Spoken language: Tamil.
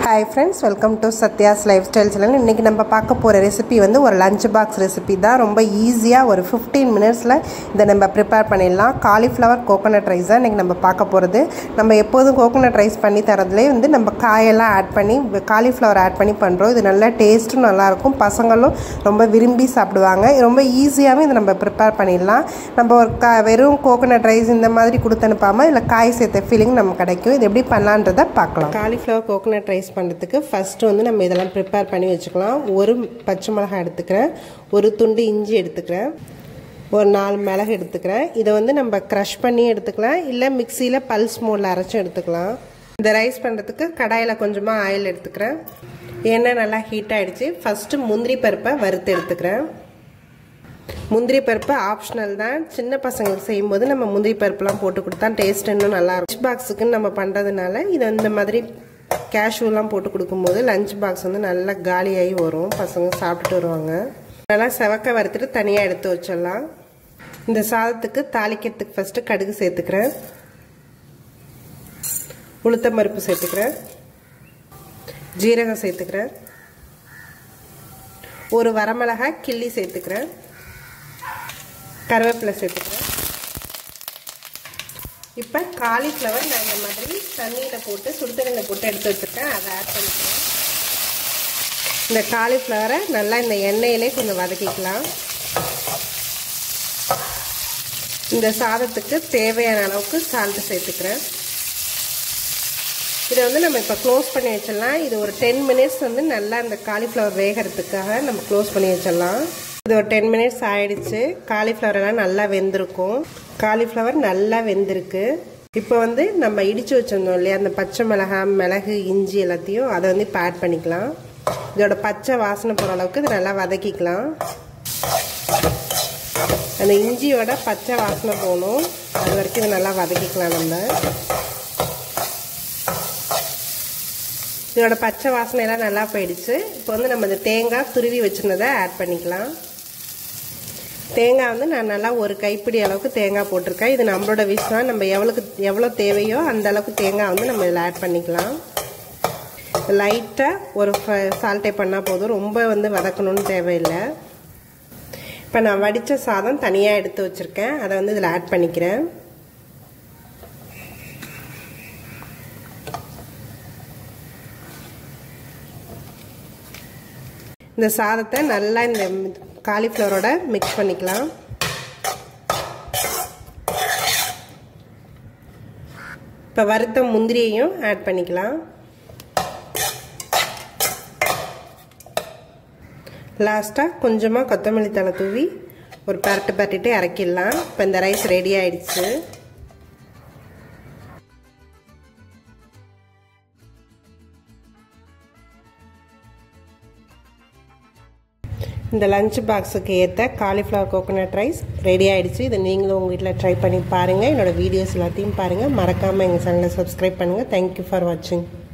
Hi friends, welcome to Satya's Lifestyle Channel. இன்னைக்கு நம்ம பார்க்க போற ரெசிபி வந்து ஒரு லஞ்ச் பாக்ஸ் ரெசிபி தான். ரொம்ப ஈஸியா ஒரு 15 மினிட்ஸ்ல இத நம்ம prepare பண்ணிடலாம். காலிஃப்ளவர் கோகனட் ரைஸ் தான் இன்னைக்கு நம்ம பார்க்க போறது. நம்ம எப்போதும் கோகனட் ரைஸ் பண்ணி தரதுலயே வந்து நம்ம காயெல்லாம் ஆட் பண்ணி காலிஃப்ளவர் ஆட் பண்ணி பண்றோம். இது நல்ல டேஸ்டும் நல்லா இருக்கும். பசங்களும் ரொம்ப விரும்பி சாப்பிடுவாங்க. ரொம்ப ஈஸியாவே இத நம்ம prepare பண்ணிடலாம். நம்ம ஒரு வெறும் கோகனட் ரைஸ் இந்த மாதிரி கொடுத்து அனுப்பாம இல்ல காய் சேர்த்த ஃபீலிங் நமக்கு கிடைக்கும். இது எப்படி பண்ணலாம்ன்றத பார்க்கலாம். காலிஃப்ளவர் கோகனட் ரைஸ் பண்ணுறதுக்கு ஃபஸ்ட்டு வந்து நம்ம இதெல்லாம் ப்ரிப்பேர் பண்ணி வச்சுக்கலாம். ஒரு பச்சை மிளகாய் எடுத்துக்கிறேன், ஒரு துண்டு இஞ்சி எடுத்துக்கிறேன், ஒரு 4 மிளகு எடுத்துக்கிறேன். இதை வந்து நம்ம க்ரஷ் பண்ணி எடுத்துக்கலாம், இல்லை மிக்சியில் பல்ஸ் மோடில் அரைச்சும் எடுத்துக்கலாம். இந்த ரைஸ் பண்ணுறதுக்கு கடாயில் கொஞ்சமாக ஆயில் எடுத்துக்கிறேன். எண்ணெய் நல்லா ஹீட் ஆகிடுச்சு. ஃபஸ்ட்டு முந்திரி பருப்பை வறுத்து எடுத்துக்கிறேன். முந்திரி பருப்பு ஆப்ஷனல் தான். சின்ன பசங்களுக்கு செய்யும்போது நம்ம முந்திரி பருப்புலாம் போட்டு கொடுத்தா டேஸ்ட் இன்னும் நல்லாயிருக்கும். லஞ்ச் பாக்ஸுக்குன்னு நம்ம பண்ணுறதுனால இதை இந்த மாதிரி கேஷ்யூலாம் போட்டு கொடுக்கும்போது லஞ்ச் பாக்ஸ் வந்து நல்லா காலியாகி வரும். பசங்க சாப்பிட்டுட்டு வருவாங்க. நல்லா செவக்க வறுத்துட்டு தனியாக எடுத்து வச்சிடலாம். இந்த சாதத்துக்கு தாளிக்கிறதுக்கு ஃபஸ்ட்டு கடுகு சேர்த்துக்கிறேன், உளுத்தம் பருப்பு சேர்த்துக்கிறேன், ஜீரகம் சேர்த்துக்கிறேன், ஒரு வரமிளகாய் கிள்ளி சேர்த்துக்கிறேன், கருவேப்பிலை சேர்த்துக்கிறேன். இப்போ காலிஃப்ளவர் நான் இந்த மாதிரி தண்ணியில் போட்டு சுடுதண்ணியில் போட்டு எடுத்து வச்சுருக்கேன். அதை ஆட் பண்ணிக்கிறேன். இந்த காலிஃப்ளவரை நல்லா இந்த எண்ணெயிலே கொஞ்சம் வதக்கிக்கலாம். இந்த சாதத்துக்கு தேவையான அளவுக்கு சால்ட்டு சேர்த்துக்கிறேன். இதை வந்து நம்ம இப்போ க்ளோஸ் பண்ணி வச்சிடலாம். இது ஒரு 10 மினிட்ஸ் வந்து நல்லா இந்த காலிஃப்ளவர் வேகிறதுக்காக நம்ம க்ளோஸ் பண்ணி வச்சிடலாம். இது ஒரு 10 மினிட்ஸ் ஆயிடுச்சு. காலிஃப்ளவர் எல்லாம் நல்லா வெந்திருக்கும். காலிஃப்ளவர் நல்லா வெந்திருக்கு. இப்போ வந்து நம்ம இடிச்சு வச்சிருந்தோம் இல்லையா, அந்த பச்சை மிளகாய், மிளகு, இஞ்சி எல்லாத்தையும் அதை வந்து இப்போ ஆட் பண்ணிக்கலாம். இதோட பச்சை வாசனை போகிற அளவுக்கு இது நல்லா வதக்கிக்கலாம். அந்த இஞ்சியோட பச்சை வாசனை போகணும், அது வரைக்கும் இது நல்லா வதக்கிக்கலாம். நம்ம இதோட பச்சை வாசனை எல்லாம் நல்லா போயிடுச்சு. இப்போ வந்து நம்ம இந்த தேங்காய் துருவி வச்சுருந்ததை ஆட் பண்ணிக்கலாம். தேங்காய் வந்து நான் நல்லா ஒரு கைப்பிடி அளவுக்கு தேங்காய் போட்டிருக்கேன். இது நம்மளோட விஷ் தான். நம்ம எவ்வளோ தேவையோ அந்த அளவுக்கு தேங்காய் வந்து நம்ம இதில் ஆட் பண்ணிக்கலாம். லைட்டாக ஒரு சால்ட்டே பண்ணால் போதும், ரொம்ப வந்து வதக்கணும்னு தேவையில்லை. இப்போ நான் வடித்த சாதம் தனியாக எடுத்து வச்சுருக்கேன், அதை வந்து இதில் ஆட் பண்ணிக்கிறேன். இந்த சாதத்தை நல்லா இந்த காலிஃப்ளவரோட மிக்ஸ் பண்ணிக்கலாம். இப்போ வறுத்த முந்திரியையும் ஆட் பண்ணிக்கலாம். லாஸ்ட்டாக கொஞ்சமாக கொத்தமல்லி தழை தூவி ஒரு பரட்டிட்டு இறக்கிடலாம். இப்போ இந்த ரைஸ் ரெடி ஆயிடுச்சு. இந்த லஞ்ச் பாக்ஸுக்கு ஏற்ற காலிஃப்ளவர் கோகனட் ரைஸ் ரெடி ஆகிடுச்சு. இதை நீங்களும் உங்கள் வீட்டில் ட்ரை பண்ணி பாருங்கள். என்னோடய வீடியோஸ் எல்லாத்தையும் பாருங்கள். மறக்காமல் எங்கள் சேனலை சப்ஸ்கிரைப் பண்ணுங்கள். தேங்க்யூ ஃபார் வாட்சிங்.